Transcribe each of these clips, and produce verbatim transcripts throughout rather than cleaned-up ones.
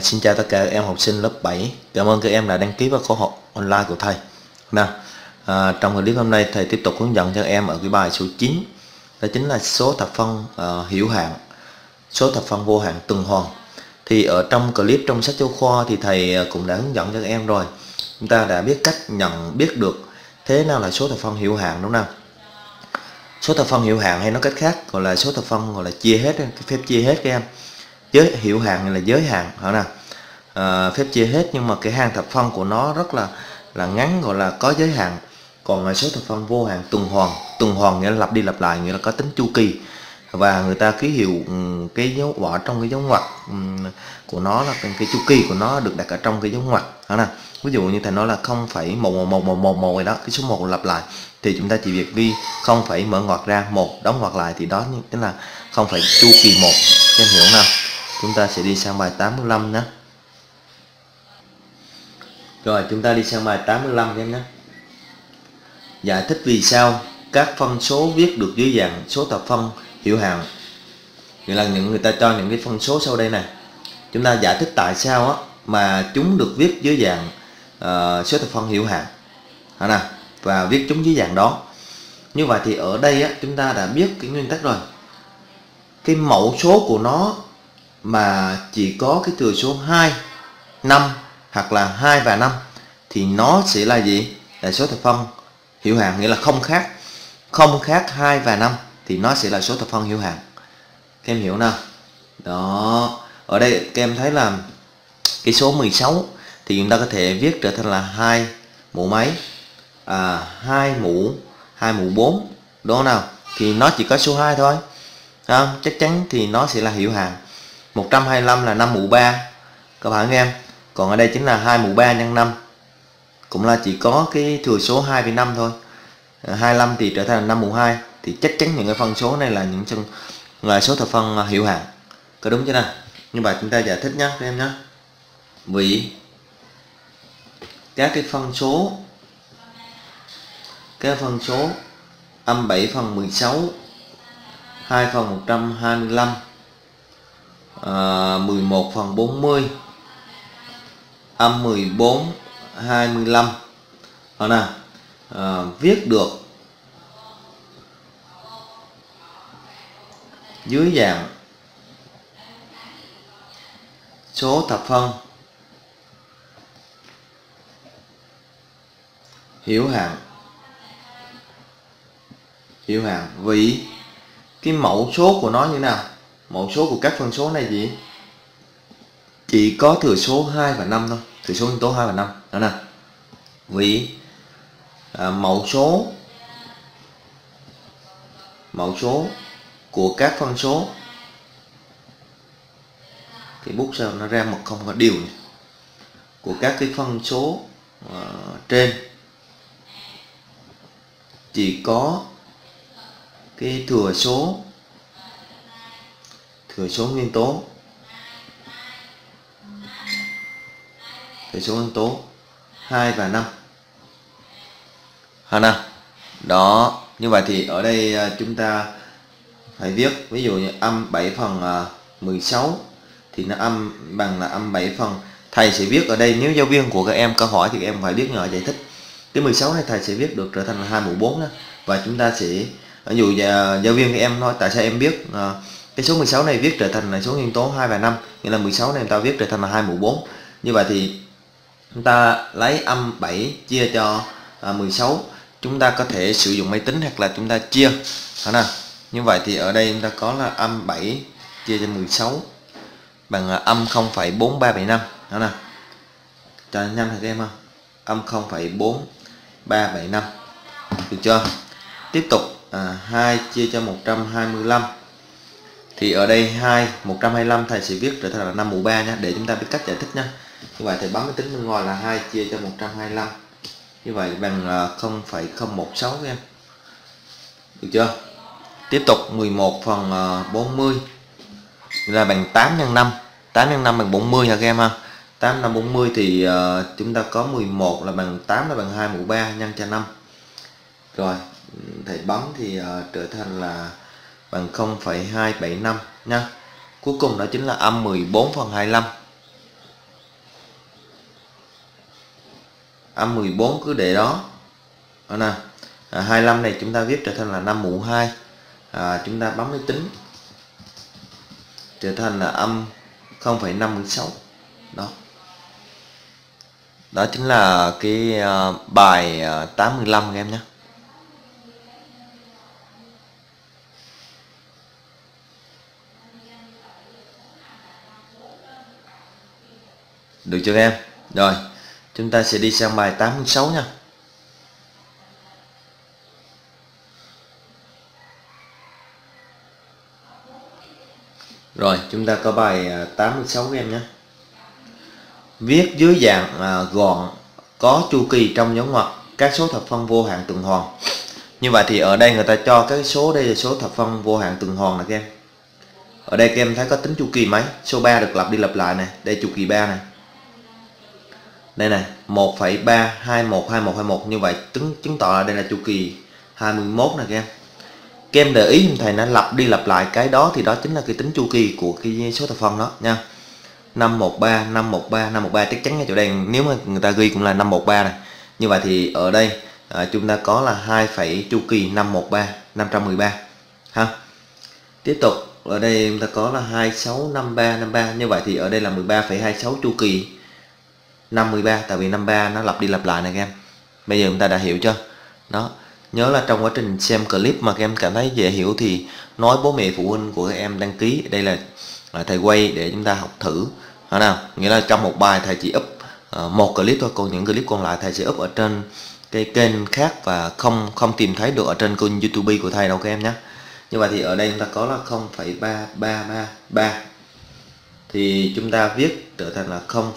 Xin chào tất cả các em học sinh lớp bảy. Cảm ơn các em đã đăng ký vào khóa học online của thầy. Nào, à, trong clip hôm nay thầy tiếp tục hướng dẫn cho các em ở cái bài số chín. Đó chính là số thập phân uh, hữu hạn, số thập phân vô hạn tuần hoàn. Thì ở trong clip trong sách giáo khoa thì thầy cũng đã hướng dẫn cho các em rồi. Chúng ta đã biết cách nhận biết được thế nào là số thập phân hữu hạn, đúng không nào? Số thập phân hữu hạn hay nói cách khác gọi là số thập phân gọi là chia hết, cái phép chia hết các em. Giới hữu hạn này là giới hạn, hả nào? À, phép chia hết nhưng mà cái hàng thập phân của nó rất là là ngắn, gọi là có giới hạn. Còn là số thập phân vô hạn tuần hoàn, tuần hoàn nghĩa là lặp đi lặp lại, nghĩa là có tính chu kỳ, và người ta ký hiệu cái dấu bỏ trong cái dấu ngoặc của nó là cái chu kỳ của nó được đặt ở trong cái dấu ngoặc, hả nào? Ví dụ như thầy nói là không phẩy một một một một một một rồi đó, cái số một lặp lại thì chúng ta chỉ việc ghi không phẩy mở ngoặc ra, một đóng ngoặc lại thì đó chính là không phẩy chu kỳ một. Các em hiểu nào? Chúng ta sẽ đi sang bài tám mươi lăm nhé. Rồi chúng ta đi sang bài tám mươi lăm em nhé. Giải thích vì sao các phân số viết được dưới dạng số thập phân hữu hạn. Nghĩa là những người ta cho những cái phân số sau đây này, chúng ta giải thích tại sao á mà chúng được viết dưới dạng uh, số thập phân hữu hạn, hả nào? Và viết chúng dưới dạng đó. Như vậy thì ở đây á chúng ta đã biết cái nguyên tắc rồi. Cái mẫu số của nó mà chỉ có cái thừa số hai, năm hoặc là hai và năm thì nó sẽ là gì? Là số thập phân hữu hạn, nghĩa là không khác không khác hai và năm thì nó sẽ là số thập phân hữu hạn. Các em hiểu nào? Đó, ở đây các em thấy là cái số mười sáu thì chúng ta có thể viết trở thành là hai mũ mấy, à, hai mũ hai mũ bốn, đó nào? Thì nó chỉ có số hai thôi. À, chắc chắn thì nó sẽ là hữu hạn. Một trăm hai mươi lăm là năm mũ ba các bạn nghe em. Còn ở đây chính là hai mũ ba nhân năm, cũng là chỉ có cái thừa số hai với năm thôi. Hai mươi lăm thì trở thành là năm mũ hai, thì chắc chắn những cái phân số này là những chân là số thập phân hữu hạn. Có đúng chưa nào? Như vậy chúng ta giải thích nhé các em nhé. Vì các cái phân số các phân số âm bảy phần mười sáu, hai phần một trăm hai mươi lăm, à, mười một phần bốn mươi, âm mười bốn, hai mươi lăm, đó nào, à, viết được dưới dạng số thập phân hữu hạn hữu hạn vì cái mẫu số của nó như nào? Mẫu số của các phân số này gì? Chỉ có thừa số hai và năm thôi, thừa số nhân tố hai và năm, đó nè. Vì à, mẫu số mẫu số của các phân số, cái bút sao nó ra một không có điều này, của các cái phân số uh, trên chỉ có cái thừa số thừa số nguyên tố thừa số nguyên tố hai và năm, hả nào? Đó, như vậy thì ở đây chúng ta phải viết ví dụ như âm bảy phần mười sáu thì nó âm bằng là âm bảy phần. Thầy sẽ viết ở đây, nếu giáo viên của các em câu hỏi thì các em phải viết nhỏ giải thích. Cái mười sáu này thầy sẽ viết được trở thành là hai mũ bốn đó. Và chúng ta sẽ, ví dụ giáo viên các em nói tại sao em biết uh, cái số mười sáu này viết trở thành là số nguyên tố hai và năm, nghĩa là mười sáu này ta viết trở thành là hai mũ bốn. Như vậy thì chúng ta lấy âm bảy chia cho uh, mười sáu, chúng ta có thể sử dụng máy tính hoặc là chúng ta chia, hả nào? Như vậy thì ở đây chúng ta có là âm bảy chia cho mười sáu bằng uh, âm không phẩy bốn ba bảy năm, hả nào? Cho nhanh hả các em không? Âm không phẩy bốn ba bảy năm, được chưa? Tiếp tục à, hai chia cho một trăm hai mươi lăm thì ở đây hai một trăm hai mươi lăm thầy sẽ viết trở thành là năm mũ ba nhé, để chúng ta biết cách giải thích nhé. Như vậy thầy bấm máy tính bên ngoài là hai chia cho một trăm hai mươi lăm, như vậy bằng không phẩy không một sáu em, được chưa? Tiếp tục mười một phần bốn mươi là bằng tám nhân năm, tám nhân năm bằng bốn mươi hả các em ha? tám năm bốn mươi thì uh, chúng ta có mười một là bằng tám là bằng hai mũ ba nhân cho năm. Rồi thầy bấm thì uh, trở thành là bằng không phẩy hai bảy năm nha. Cuối cùng đó chính là âm mười bốn phần hai mươi lăm. âm mười bốn cứ để đó. Đó nè. À, hai mươi lăm này chúng ta viết trở thành là năm mũ hai. À, chúng ta bấm máy tính trở thành là âm không phẩy năm sáu. Đó. Đó chính là cái uh, bài uh, tám mươi lăm các em nhé. Được chưa các em? Rồi, chúng ta sẽ đi sang bài tám mươi sáu nha. Rồi, chúng ta có bài tám mươi sáu các em nhé. Viết dưới dạng à, gọn, có chu kỳ trong dấu ngoặc các số thập phân vô hạn tuần hoàn. Như vậy thì ở đây người ta cho các số, đây là số thập phân vô hạn tuần hoàn này các em. Ở đây các em thấy có tính chu kỳ mấy? Số ba được lặp đi lặp lại này, đây chu kỳ ba này. Đây này, một phẩy ba hai một hai một hai một, như vậy chứng chứng tỏ là đây là chu kỳ hai mươi mốt này các em. Các em để ý thầy nó lặp đi lặp lại cái đó thì đó chính là cái tính chu kỳ của cái số thập phân đó nha. năm một ba năm một ba năm một ba, chắc chắn ngay chỗ đây nếu mà người ta ghi cũng là năm một ba này. Như vậy thì ở đây à, chúng ta có là hai phẩy chu kỳ năm một ba năm một ba ha. Tiếp tục ở đây chúng ta có là hai sáu năm ba năm ba, như vậy thì ở đây là mười ba phẩy hai sáu chu kỳ năm mươi ba, tại vì năm ba nó lặp đi lặp lại này các em. Bây giờ chúng ta đã hiểu chưa? Đó. Nhớ là trong quá trình xem clip mà các em cảm thấy dễ hiểu thì nói bố mẹ phụ huynh của các em đăng ký. Đây là thầy quay để chúng ta học thử. Đó nào? Nghĩa là trong một bài thầy chỉ up uh, một clip thôi, còn những clip còn lại thầy sẽ up ở trên cái kênh khác và không không tìm thấy được ở trên kênh YouTube của thầy đâu các em nhé. Như vậy thì ở đây chúng ta có là không phẩy ba ba ba ba, thì chúng ta viết trở thành là không,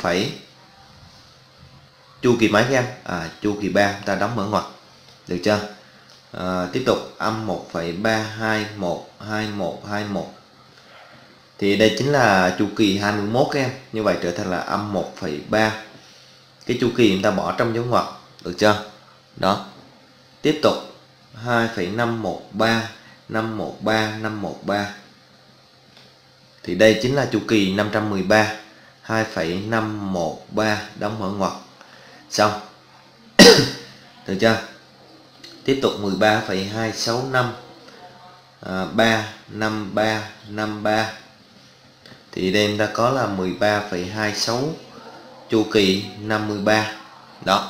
chu kỳ mấy các em? À, chu kỳ ba, chúng ta đóng mở ngoặc. Được chưa? À, tiếp tục âm một phẩy ba hai một hai một hai một, thì đây chính là chu kỳ hai mươi mốt các em. Như vậy trở thành là âm một phẩy ba, cái chu kỳ chúng ta bỏ trong dấu ngoặc. Được chưa? Đó. Tiếp tục hai phẩy năm một ba năm một ba năm một ba, thì đây chính là chu kỳ năm trăm mười ba, hai phẩy năm một ba đóng mở ngoặc. Xong. Được chưa? Tiếp tục mười ba phẩy hai sáu năm à, ba năm ba năm ba, thì đây chúng ta có là mười ba phẩy hai sáu chu kỳ năm mươi ba. Đó.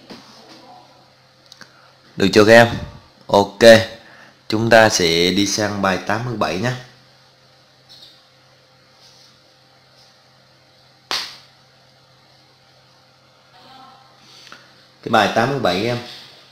Được chưa các em? Ok. Chúng ta sẽ đi sang bài tám mươi bảy nhé. Cái bài tám mươi bảy em.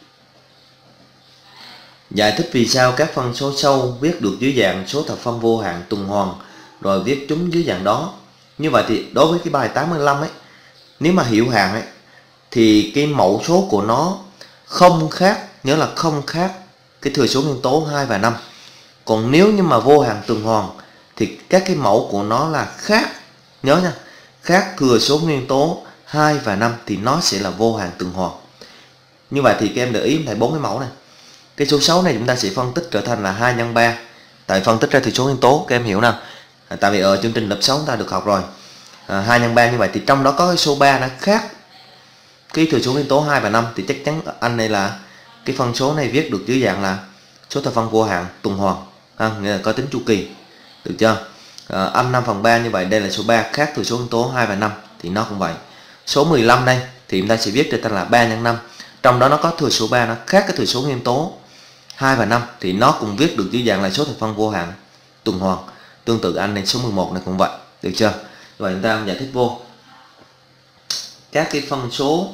Giải thích vì sao các phân số sau viết được dưới dạng số thập phân vô hạn tuần hoàn rồi viết chúng dưới dạng đó. Như vậy thì đối với cái bài tám mươi lăm ấy, nếu mà hiệu hạn ấy thì cái mẫu số của nó không khác, nhớ là không khác cái thừa số nguyên tố hai và năm. Còn nếu như mà vô hạn tuần hoàn thì các cái mẫu của nó là khác, nhớ nha, khác thừa số nguyên tố hai và năm thì nó sẽ là vô hạn tuần hoàn. Như vậy thì các em để ý thấy bốn cái mẫu này. Cái số sáu này chúng ta sẽ phân tích trở thành là hai nhân ba. Tại phân tích ra thừa số nguyên tố, các em hiểu nào? À, tại vì ở chương trình lớp sáu chúng ta được học rồi. À, hai nhân ba như vậy thì trong đó có cái số ba nó khác cái thừa số nguyên tố hai và năm, thì chắc chắn anh này là cái phân số này viết được dưới dạng là số thập phân vô hạn tuần hoàn, ha, nghĩa là có tính chu kỳ. Được chưa? À, âm năm phần ba như vậy, đây là số ba khác thừa số nguyên tố hai và năm thì nó cũng vậy. Số mười lăm đây thì chúng ta sẽ viết trở thành là ba nhân năm. Trong đó nó có thừa số ba nó khác cái thừa số nguyên tố hai và năm thì nó cũng viết được dưới dạng là số thập phân vô hạn tuần hoàn. Tương tự anh này số mười một này cũng vậy. Được chưa? Rồi chúng ta giải thích vô các cái phân số,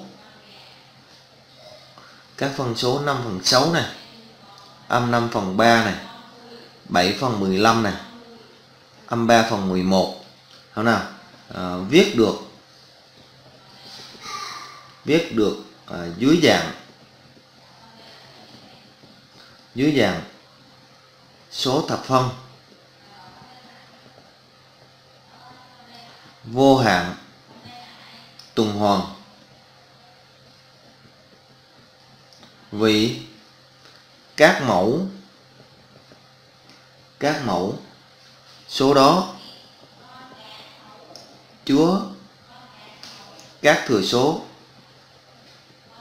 các phân số năm phần sáu này, âm năm phần ba này, bảy phần mười lăm này, âm ba phần mười một. Không nào? À, viết được viết được à, dưới dạng dưới dạng số thập phân vô hạn tuần hoàn vì các mẫu các mẫu số đó chứa các thừa số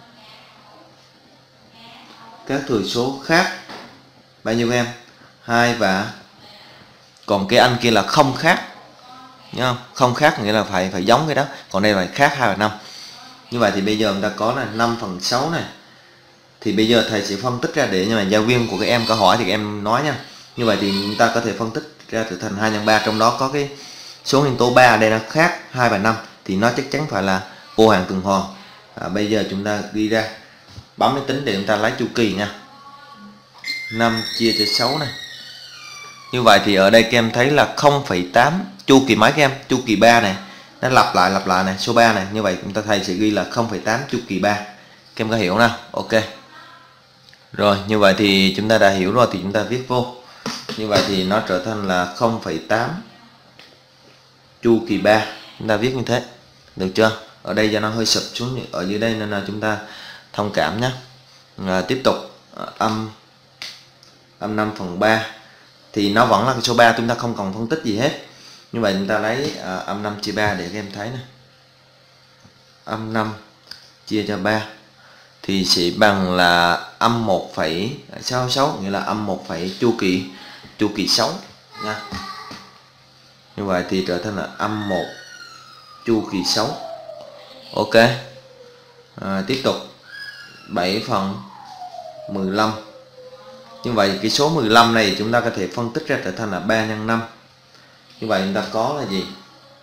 các thừa số khác bao nhiêu em? hai và còn cái anh kia là không khác nhá, không? Không khác nghĩa là phải phải giống cái đó, còn đây là khác hai và năm. Như vậy thì bây giờ chúng ta có là năm phần sáu này. Thì bây giờ thầy sẽ phân tích ra để nhưng mà giáo viên của các em có hỏi thì các em nói nha. Như vậy thì chúng ta có thể phân tích ra từ thành hai nhân ba, trong đó có cái số nguyên tố ba đây nó khác hai và năm thì nó chắc chắn phải là vô hạn tuần hoàn. À, bây giờ chúng ta ghi ra, bấm máy tính để chúng ta lấy chu kỳ nha. năm chia cho sáu này. Như vậy thì ở đây các em thấy là không phẩy tám chu kỳ mấy các em? Chu kỳ ba này. Nó lặp lại lặp lại này, số ba này. Như vậy chúng ta thầy sẽ ghi là không phẩy tám chu kỳ ba. Các em có hiểu nào? Ok. Rồi, như vậy thì chúng ta đã hiểu rồi thì chúng ta viết vô. Như vậy thì nó trở thành là không phẩy tám chu kỳ ba. Chúng ta viết như thế. Được chưa? Ở đây do nó hơi sụp xuống ở dưới đây nên là chúng ta thông cảm nhé. À, tiếp tục âm âm năm phần ba thì nó vẫn là cái số ba, chúng ta không cần phân tích gì hết. Như vậy chúng ta lấy à, âm năm chia ba để các em thấy này. Âm năm chia cho ba thì sẽ bằng là âm một phẩy sáu sáu, nghĩa là âm một phẩy chu kỳ chu kỳ sáu nha. Như vậy thì trở thành là âm một chu kỳ sáu. Ok. À, tiếp tục bảy phần mười lăm. Như vậy cái số mười lăm này chúng ta có thể phân tích ra trở thành là ba nhân năm. Như vậy chúng ta có là gì?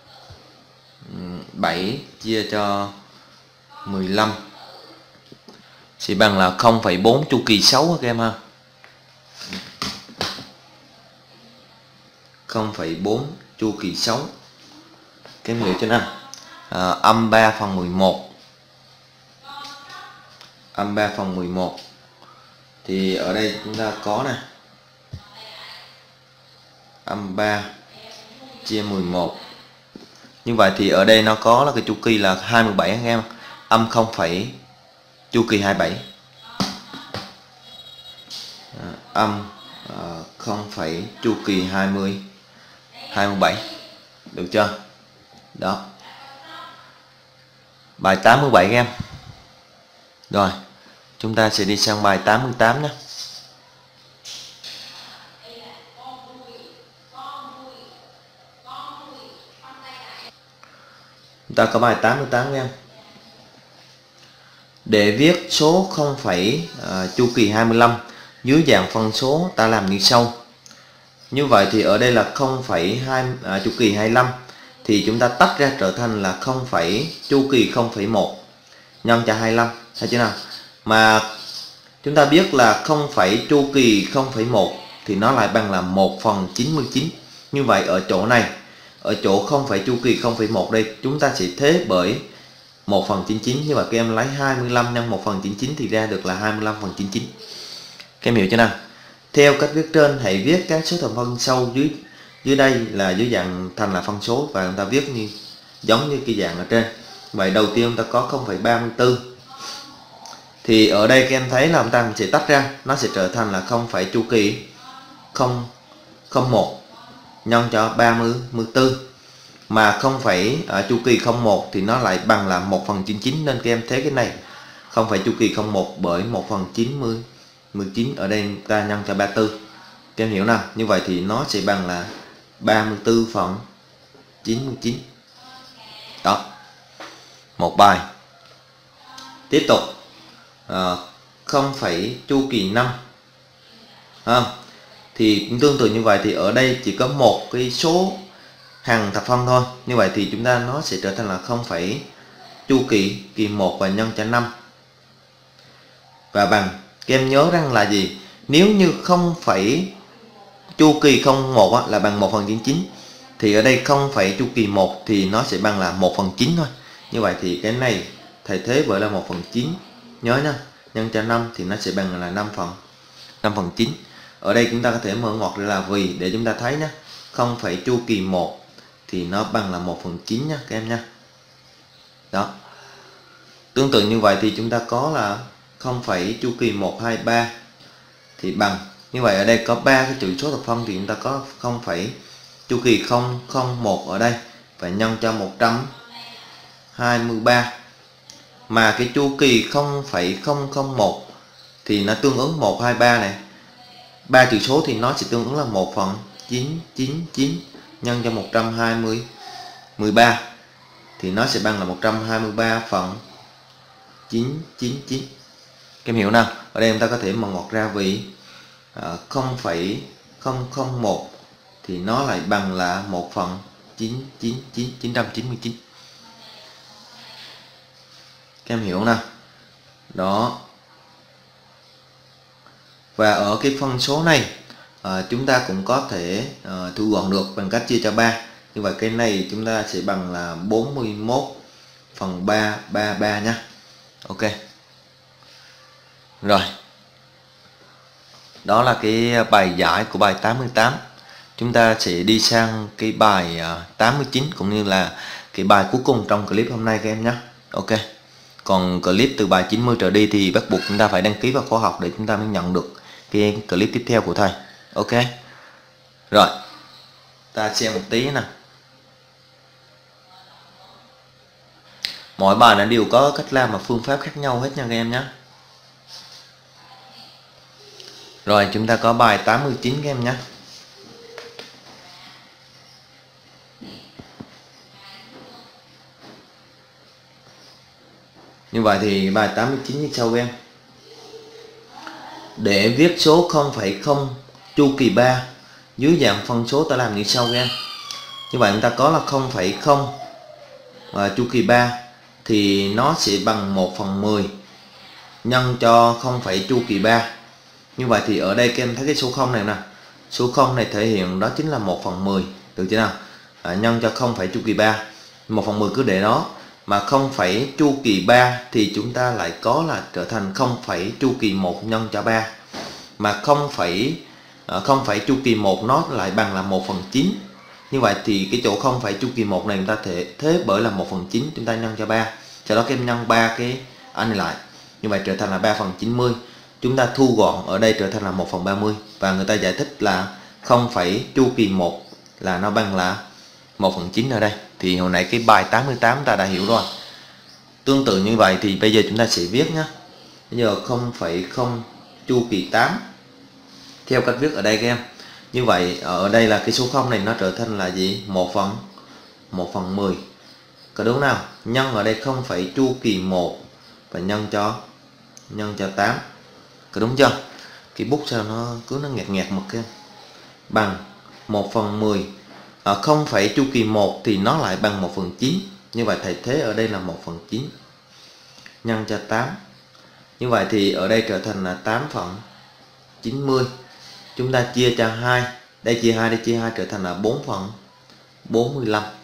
bảy chia cho mười lăm sẽ bằng là không phẩy bốn chu kỳ sáu các em ha. không phẩy bốn chu kỳ sáu. Các em hiểu chưa nào? À, âm ba phần mười một. Âm ba phần mười một. Thì ở đây chúng ta có nè. Âm ba chia mười một. Như vậy thì ở đây nó có là cái chu kỳ là hai mươi bảy anh em. Âm không phẩy chu kỳ hai mươi bảy. À, âm uh, không phẩy chu kỳ hai mươi hai mươi bảy. Được chưa? Đó. Bài tám mươi bảy em. Rồi, chúng ta sẽ đi sang bài tám mươi tám nhé. Chúng ta có bài tám mươi tám em. Để viết số không phẩy uh, chu kỳ hai mươi lăm dưới dạng phân số ta làm như sau. Như vậy thì ở đây là không phẩy hai à, chu kỳ hai mươi lăm thì chúng ta tách ra trở thành là không phẩy chu kỳ không phẩy một nhân cho hai mươi lăm, thấy chưa nào? Mà chúng ta biết là không phẩy chu kỳ không phẩy một thì nó lại bằng là một phần chín mươi chín. Như vậy ở chỗ này, ở chỗ không phẩy chu kỳ không phẩy một đây chúng ta sẽ thế bởi một phần chín mươi chín. Như vậy các em lấy hai mươi lăm nhân một phần chín mươi chín thì ra được là hai mươi lăm phần chín mươi chín. Các em hiểu chưa nào? Theo cách viết trên, hãy viết các số thành phần sau dưới dưới đây là dưới dạng thành là phân số và chúng ta viết như giống như cái dạng ở trên. Vậy đầu tiên chúng ta có không phẩy ba mươi tư. Thì ở đây các em thấy là chúng ta sẽ tách ra, nó sẽ trở thành là không phẩy chu kỳ không không một nhân cho ba mươi tư. Mà không phẩy ở chu kỳ không một thì nó lại bằng là một phần chín mươi chín, nên các em thấy cái này không phẩy chu kỳ không một bởi một phần chín mươi mười chín, ở đây ta nhân cho ba mươi tư. Các em hiểu nào? Như vậy thì nó sẽ bằng là ba mươi tư phần chín mươi chín. Đó. Một bài. Tiếp tục. À, không phẩy chu kỳ năm. À, thì cũng tương tự như vậy thì ở đây chỉ có một cái số hằng thập phân thôi. Như vậy thì chúng ta nó sẽ trở thành là không phẩy chu kỳ kỳ một và nhân cho năm. Và bằng, các em nhớ rằng là gì? Nếu như không phẩy chu kỳ không một á, là bằng một phần chín mươi chín thì ở đây không phẩy chu kỳ một thì nó sẽ bằng là một phần chín thôi. Như vậy thì cái này thay thế bởi là một phần chín. Nhớ nha, nhân cho năm thì nó sẽ bằng là năm phần năm phần chín. Ở đây chúng ta có thể mở ngoặc ra là vì để chúng ta thấy nhé, không phẩy chu kỳ một thì nó bằng là một phần chín nha các em nha. Đó. Tương tự như vậy thì chúng ta có là không phẩy chu kỳ một hai ba thì bằng. Như vậy ở đây có ba cái chữ số thập phân thì chúng ta có không phẩy chu kỳ không không một ở đây và nhân cho một trăm hai mươi ba. Mà cái chu kỳ không phẩy không không một thì nó tương ứng một, hai, ba này. ba chữ số thì nó sẽ tương ứng là một phần chín chín chín nhân cho một trăm hai mươi mười ba thì nó sẽ bằng là một trăm hai mươi ba phần chín chín chín. Các em hiểu nào? Ở đây chúng ta có thể mà ngọt ra vì uh, không phẩy không không một thì nó lại bằng là một phần chín chín chín chín trăm chín mươi chín. Các em hiểu nào? Đó. Và ở cái phân số này à, chúng ta cũng có thể à, thu gọn được bằng cách chia cho ba. Như vậy cái này chúng ta sẽ bằng là bốn mươi mốt phần ba ba ba nhá. Ok. Rồi. Đó là cái bài giải của bài tám mươi tám. Chúng ta sẽ đi sang cái bài à, tám mươi chín cũng như là cái bài cuối cùng trong clip hôm nay các em nhé. Ok. Còn clip từ bài chín mươi trở đi thì bắt buộc chúng ta phải đăng ký vào khóa học để chúng ta mới nhận được cái clip tiếp theo của thầy. Ok. Rồi. Ta xem một tí nè. Mỗi bài nó đều có cách làm và phương pháp khác nhau hết nha các em nhé. Rồi chúng ta có bài tám mươi chín các em nhé. Như vậy thì bài tám mươi chín như sau các em. Để viết số không phẩy không chu kỳ ba dưới dạng phân số ta làm như sau các em. Như vậy chúng ta có là không phẩy không và chu kỳ ba thì nó sẽ bằng một phần mười nhân cho không phẩy chu kỳ ba. Như vậy thì ở đây các em thấy cái số không này nè. Số không này thể hiện đó chính là một phần mười, được chưa nào? À, nhân cho không phẩy chu kỳ ba. một phần mười cứ để đó. Mà không phẩy chu kỳ ba thì chúng ta lại có là trở thành không phẩy chu kỳ một nhân cho ba. Mà không phẩy không phẩy chu kỳ một nó lại bằng là một phần chín. Như vậy thì cái chỗ không phẩy chu kỳ một này chúng ta thể thế bởi là một phần chín, chúng ta nhân cho ba. Sau đó các em nhân ba cái anh này lại. Như vậy trở thành là ba phần chín mươi. Chúng ta thu gọn ở đây trở thành là một phần ba mươi. Và người ta giải thích là không phẩy chu kỳ một là nó bằng là một phần chín ở đây. Thì hồi nãy cái bài tám mươi tám ta đã hiểu rồi. Tương tự như vậy thì bây giờ chúng ta sẽ viết nhé. Bây giờ không phẩy không chu kỳ tám theo cách viết ở đây các em. Như vậy ở đây là cái số không này nó trở thành là gì? một phần một phần mười. Có đúng nào? Nhân ở đây không phẩy chu kỳ một và nhân cho nhân cho tám. Có đúng chưa? Cái bút sao nó cứ nó nghẹt nghẹt một cái. Bằng một phần mười. Ở không phẩy chu kỳ một thì nó lại bằng một phần chín. Như vậy thầy thế ở đây là một phần chín nhân cho tám. Như vậy thì ở đây trở thành là tám phần chín mươi. Chúng ta chia cho hai. Đây chia hai, đây chia hai trở thành là bốn phần bốn mươi lăm.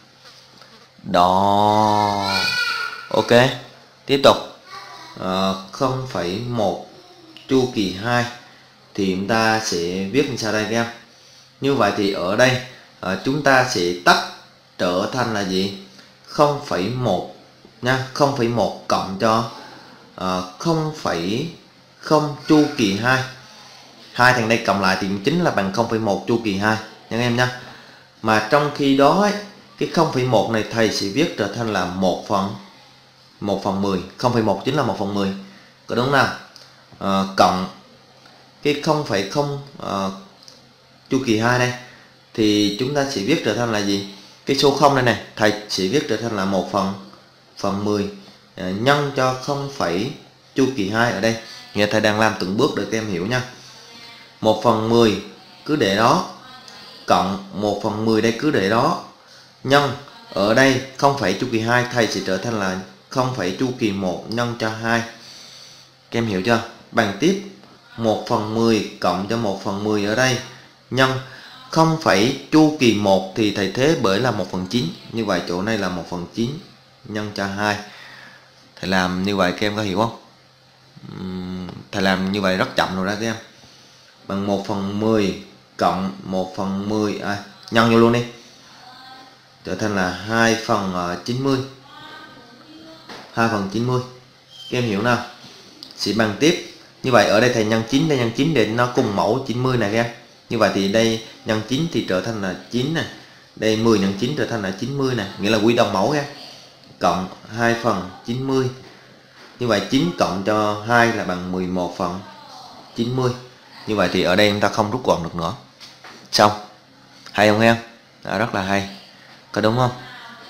Đó. Ok. Tiếp tục. À, không phẩy một chu kỳ hai thì chúng ta sẽ viết như sau đây các em. Như vậy thì ở đây à, chúng ta sẽ tách trở thành là gì? không phẩy một nha, không phẩy một cộng cho à, không phẩy không chu kỳ hai. Hai thằng đây cộng lại thì chính là bằng không phẩy một chu kỳ hai nha em nha. Mà trong khi đó ấy, cái không phẩy một này thầy sẽ viết trở thành là một phần một phần mười. không phẩy một chính là một phần mười. Có đúng nào? À, cộng cái không phẩy không uh, chu kỳ hai này thì chúng ta sẽ viết trở thành là gì? Cái số không này này thầy sẽ viết trở thành là một phần phần mười à, nhân cho không phẩy chu kỳ hai ở đây. Nghĩa thầy đang làm từng bước để các em hiểu nha. một phần mười cứ để đó, cộng một phần mười đây cứ để đó, nhân ở đây không phẩy chu kỳ hai thầy sẽ trở thành là không phẩy chu kỳ một nhân cho hai. Các em hiểu chưa? Bằng tiếp một phần mười cộng cho một phần mười ở đây nhân không phẩy chu kỳ một thì thầy thế bởi là một phần chín. Như vậy chỗ này là một phần chín nhân cho hai. Thầy làm như vậy các em có hiểu không? Uhm, thầy làm như vậy rất chậm rồi đó các em. Bằng một phần mười cộng một phần mười à, nhân vô luôn đi. Trở thành là hai phần chín mươi. hai phần chín mươi. Các em hiểu nào? Sẽ bằng tiếp. Như vậy ở đây thầy nhân chín, đây nhân chín để nó cùng mẫu chín mươi này các em. Như vậy thì đây nhân chín thì trở thành là chín này. Đây mười nhân chín trở thành là chín mươi này. Nghĩa là quy đồng mẫu các em. Cộng hai phần chín mươi. Như vậy chín cộng cho hai là bằng mười một phần chín mươi. Như vậy thì ở đây chúng ta không rút gọn được nữa. Xong. Hay không em? Đó, rất là hay. Có đúng không?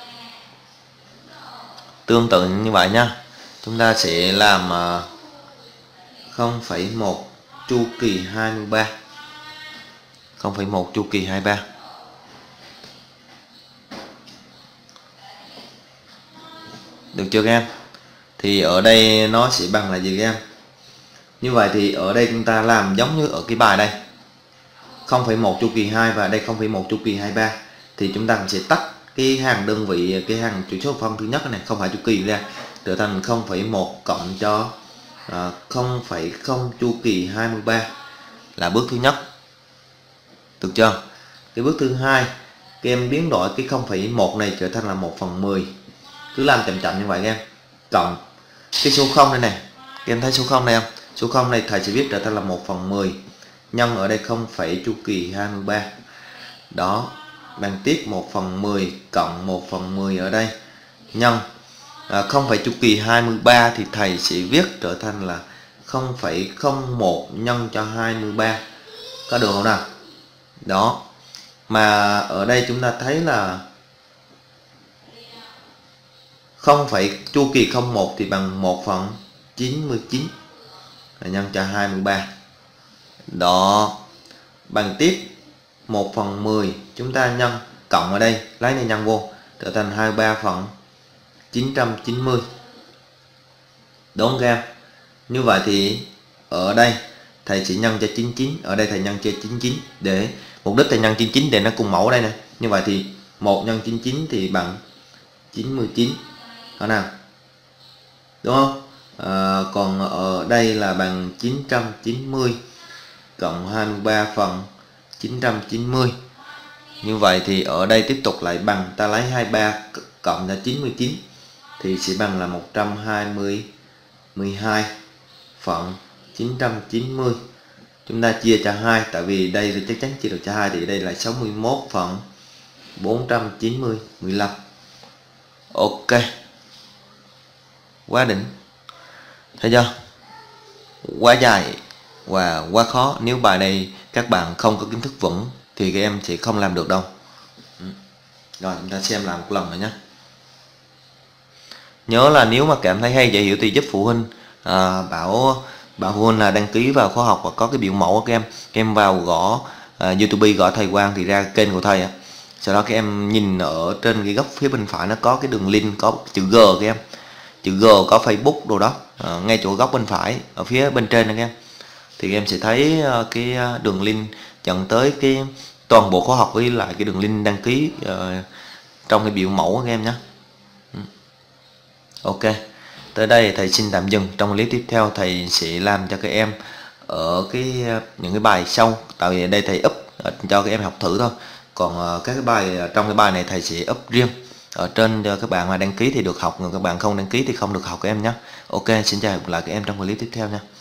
Tương tự như vậy nha. Chúng ta sẽ làm không phẩy một chu kỳ hai mươi ba. không phẩy một chu kỳ hai mươi ba. Được chưa các em? Thì ở đây nó sẽ bằng là gì các em? Như vậy thì ở đây chúng ta làm giống như ở cái bài đây. không phẩy một chu kỳ hai và đây không phẩy một chu kỳ hai mươi ba. Thì chúng ta sẽ tách cái hàng đơn vị, cái hàng chữ số phân thứ nhất này, không phải chu kỳ ra, trở thành không phẩy một cộng cho à, không phẩy không chu kỳ hai mươi ba là bước thứ nhất. Được chưa? Cái bước thứ hai, các em biến đổi cái không phẩy một này trở thành là một phần mười. Cứ làm chậm chậm như vậy các em. Cộng cái số không này này. Các em thấy số không này không? Số không này thầy sẽ viết trở thành là một phần mười. Nhân ở đây không phẩy chu kỳ hai mươi ba. Đó. Bằng tiếp một phần mười cộng một phần mười ở đây. Nhân à, không phẩy chu kỳ hai mươi ba thì thầy sẽ viết trở thành là không phẩy không một nhân cho hai mươi ba. Có được không nào? Đó. Mà ở đây chúng ta thấy là không phẩy chu kỳ không một thì bằng một phần chín mươi chín nhân cho hai mươi ba. Đó. Bằng tiếp một phần mười chúng ta nhân cộng ở đây, lấy này nhân vô trở thành hai mươi ba phần chín trăm chín mươi. Đúng không các em? Như vậy thì ở đây thầy sẽ nhân cho chín mươi chín, ở đây thầy nhân cho chín mươi chín để mục đích thầy nhân chín mươi chín để nó cùng mẫu đây nè. Như vậy thì một nhân chín mươi chín thì bằng chín mươi chín. Đó nào. Đúng không? À, còn ở đây là bằng chín trăm chín mươi cộng hai mươi ba phần chín trăm chín mươi. Như vậy thì ở đây tiếp tục lại bằng, ta lấy hai mươi ba cộng cho chín mươi chín thì sẽ bằng là một trăm hai mươi mười hai phần chín trăm chín mươi. Chúng ta chia cho hai, tại vì đây thì chắc chắn chia được cho hai thì đây là sáu mươi mốt phần bốn trăm chín mươi mười lăm. Ok. Quá đỉnh. Thấy chưa? Quá dài và quá khó. Nếu bài này các bạn không có kiến thức vững thì các em sẽ không làm được đâu. Rồi chúng ta xem làm một lần nữa nhé. Nhớ là nếu mà cảm thấy hay dễ hiểu thì giúp phụ huynh à, bảo bảo phụ huynh là đăng ký vào khóa học và có cái biểu mẫu các em. Các em vào gõ à, YouTube gõ thầy Quang thì ra kênh của thầy. Sau đó các em nhìn ở trên cái góc phía bên phải nó có cái đường link có chữ G các em. Chữ G có Facebook đồ đó, à, ngay chỗ góc bên phải ở phía bên trên này các em. Thì em sẽ thấy cái đường link dẫn tới cái toàn bộ khóa học với lại cái đường link đăng ký uh, trong cái biểu mẫu các em nhé. Ok, tới đây thầy xin tạm dừng. Trong clip tiếp theo thầy sẽ làm cho các em ở cái những cái bài sau, tại vì đây thầy up cho các em học thử thôi. Còn uh, các cái bài trong cái bài này thầy sẽ up riêng ở trên cho các bạn mà đăng ký thì được học, người các bạn không đăng ký thì không được học các em nhé. Ok, xin chào lại các em trong clip tiếp theo nha.